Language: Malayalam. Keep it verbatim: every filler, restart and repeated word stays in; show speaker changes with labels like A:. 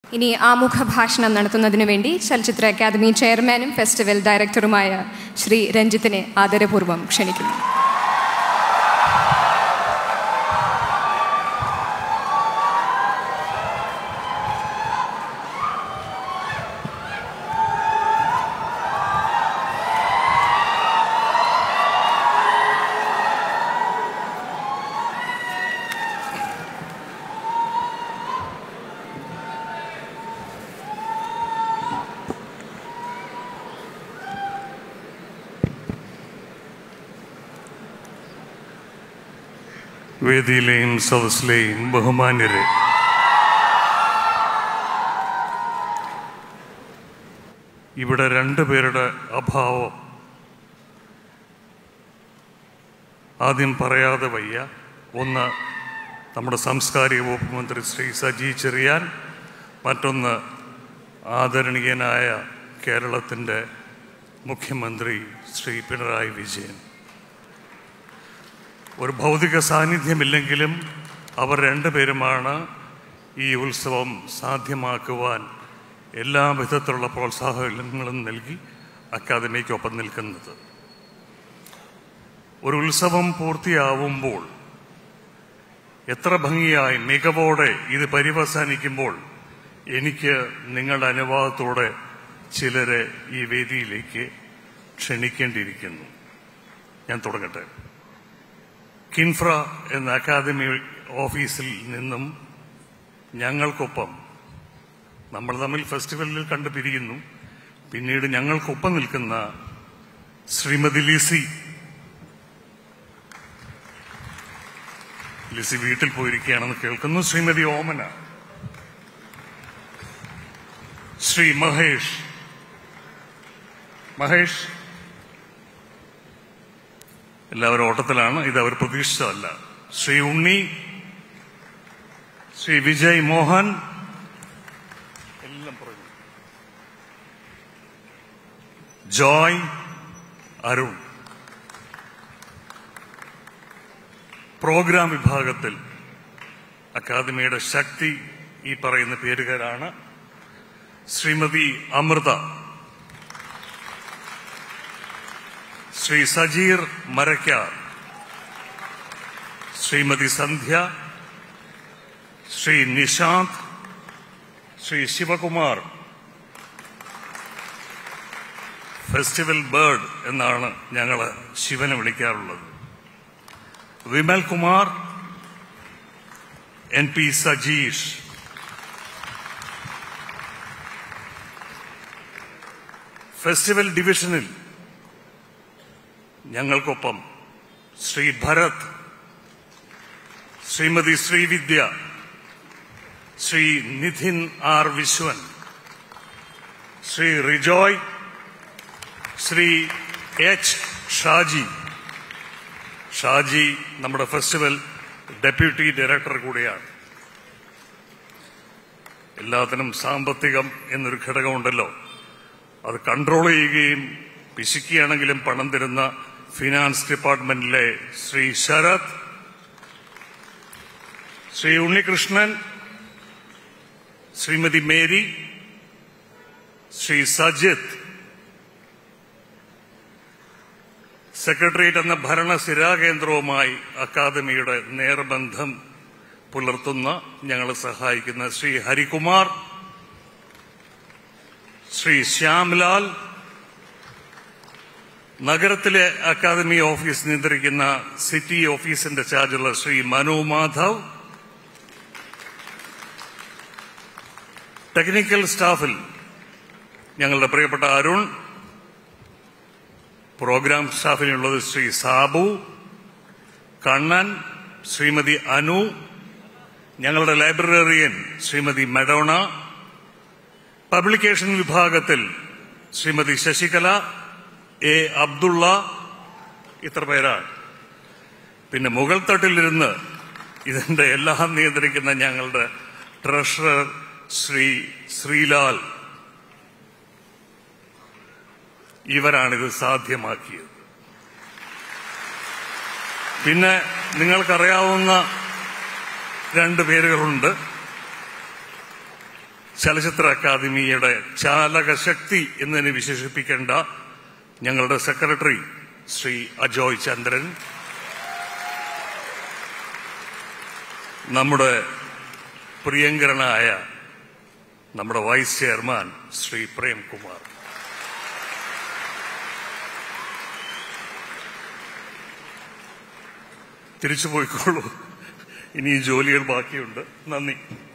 A: ഇനി ആമുഖ ഭാഷണം നടത്തുന്നതിനു വേണ്ടി ചലച്ചിത്ര അക്കാദമി ചെയർമാനും ഫെസ്റ്റിവൽ ഡയറക്ടറുമായ ശ്രീ രഞ്ജിത്തിനെ ആദരപൂർവ്വം ക്ഷണിക്കുന്നു.
B: വേദിയിലെയും സദസ്സിലെയും ബഹുമാന്യരെ, ഇവിടെ രണ്ടുപേരുടെ അഭാവം ആദ്യം പറയാതെ വയ്യ. ഒന്ന് നമ്മുടെ സാംസ്കാരിക വകുപ്പ് മന്ത്രി ശ്രീ സജി ചെറിയാൻ, മറ്റൊന്ന് ആദരണീയനായ കേരളത്തിൻ്റെ മുഖ്യമന്ത്രി ശ്രീ പിണറായി വിജയൻ. ഒരു ഭൗതിക സാന്നിധ്യമില്ലെങ്കിലും അവർ രണ്ടുപേരുമാണ് ഈ ഉത്സവം സാധ്യമാക്കുവാൻ എല്ലാ വിധത്തിലുള്ള പ്രോത്സാഹനങ്ങളും നൽകി അക്കാദമിക്കൊപ്പം നിൽക്കുന്നത്. ഒരു ഉത്സവം പൂർത്തിയാവുമ്പോൾ എത്ര ഭംഗിയായി മികവോടെ ഇത് പര്യവസാനിക്കുമ്പോൾ എനിക്ക് നിങ്ങളുടെ അനുവാദത്തോടെ ചിലരെ ഈ വേദിയിലേക്ക് ക്ഷണിക്കേണ്ടിയിരിക്കുന്നു. ഞാൻ തുടങ്ങട്ടെ. കിൻഫ്ര എന്ന അക്കാദമി ഓഫീസിൽ നിന്നും ഞങ്ങൾക്കൊപ്പം, നമ്മൾ തമ്മിൽ ഫെസ്റ്റിവലിൽ കണ്ടു പിരിയുന്നു, പിന്നീട് ഞങ്ങൾക്കൊപ്പം നിൽക്കുന്ന ശ്രീമതി ലിസി ലിസി വീട്ടിൽ പോയിരിക്കുകയാണെന്ന് കേൾക്കുന്നു. ശ്രീമതി ഓമന, ശ്രീ മഹേഷ് മഹേഷ് എല്ലാവരും ഓട്ടത്തിലാണ്, ഇത് അവർ പ്രതീക്ഷിച്ചതല്ല. ശ്രീ ഉണ്ണി, ശ്രീ വിജയ് മോഹൻ, എല്ലാം പറഞ്ഞു. ജോയ്, അരുൺ. പ്രോഗ്രാം വിഭാഗത്തിൽ അക്കാദമിയുടെ ശക്തി ഈ പറയുന്ന പേരുകാരാണ്. ശ്രീമതി അമൃത, ശ്രീ സജീർ മരക്കാർ, ശ്രീമതി സന്ധ്യ, ശ്രീ നിശാന്ത്, ശ്രീ ശിവകുമാർ. ഫെസ്റ്റിവൽ ബേർഡ് എന്നാണ് ഞങ്ങൾ ശിവനെ വിളിക്കാറുള്ളത്. Vimal Kumar, N P Sajeesh, festival ഡിവിഷനിൽ ഞങ്ങൾക്കൊപ്പം ശ്രീ ഭരത്, ശ്രീമതി ശ്രീവിദ്യ, ശ്രീ നിധിൻ ആർ വിശ്വൻ, ശ്രീ റിജോയ്, ശ്രീ എച്ച് ഷാജി. ഷാജി നമ്മുടെ ഫെസ്റ്റിവൽ ഡെപ്യൂട്ടി ഡയറക്ടർ കൂടിയാണ്. എല്ലാത്തിനും സാമ്പത്തികം എന്നൊരു ഘടകമുണ്ടല്ലോ, അത് കൺട്രോൾ ചെയ്യുകയും പിശുക്കിയാണെങ്കിലും പണം തരുന്ന ഫിനാൻസ് ഡിപ്പാർട്ട്മെന്റിലെ ശ്രീ ശരത്, ശ്രീ ഉണ്ണികൃഷ്ണൻ, ശ്രീമതി മേരി, ശ്രീ സജിത്ത്. സെക്രട്ടേറിയറ്റ് എന്ന ഭരണ സ്ഥിരാകേന്ദ്രവുമായി അക്കാദമിയുടെ നേർബന്ധം പുലർത്തുന്ന, ഞങ്ങളെ സഹായിക്കുന്ന ശ്രീ ഹരികുമാർ, ശ്രീ ശ്യാംലാൽ, നഗരത്തിലെ അക്കാദമി ഓഫീസ് നിയന്ത്രിക്കുന്ന സിറ്റി ഓഫീസിന്റെ ചാർജുള്ള ശ്രീ മനു മാധവ്, ടെക്നിക്കൽ സ്റ്റാഫിൽ ഞങ്ങളുടെ പ്രിയപ്പെട്ട അരുൺ, പ്രോഗ്രാം സ്റ്റാഫിനുള്ളത് ശ്രീ സാബു, കണ്ണൻ, ശ്രീമതി അനു, ഞങ്ങളുടെ ലൈബ്രറിയൻ ശ്രീമതി മെഡോണ, പബ്ലിക്കേഷൻ വിഭാഗത്തിൽ ശ്രീമതി ശശികല, എ അബ്ദുള്ള. ഇത്ര പേരാണ്. പിന്നെ മുകൾ തട്ടിലിരുന്ന് ഇതിന്റെ എല്ലാം നിയന്ത്രിക്കുന്ന ഞങ്ങളുടെ ട്രഷറർ ശ്രീ ശ്രീലാൽ. ഇവരാണിത് സാധ്യമാക്കിയത്. പിന്നെ നിങ്ങൾക്കറിയാവുന്ന രണ്ട് പേരുകളുണ്ട്. ചലച്ചിത്ര അക്കാദമിയുടെ ചാലകശക്തി എന്നതിനെ വിശേഷിപ്പിക്കേണ്ട ഞങ്ങളുടെ സെക്രട്ടറി ശ്രീ അജോയ് ചന്ദ്രൻ, നമ്മുടെ പ്രിയങ്കരനായ നമ്മുടെ വൈസ് ചെയർമാൻ ശ്രീ പ്രേംകുമാർ, തിരിച്ചു പോയിക്കോളൂ, ഇനി ജോലികൾ ബാക്കിയുണ്ട്. നന്ദി.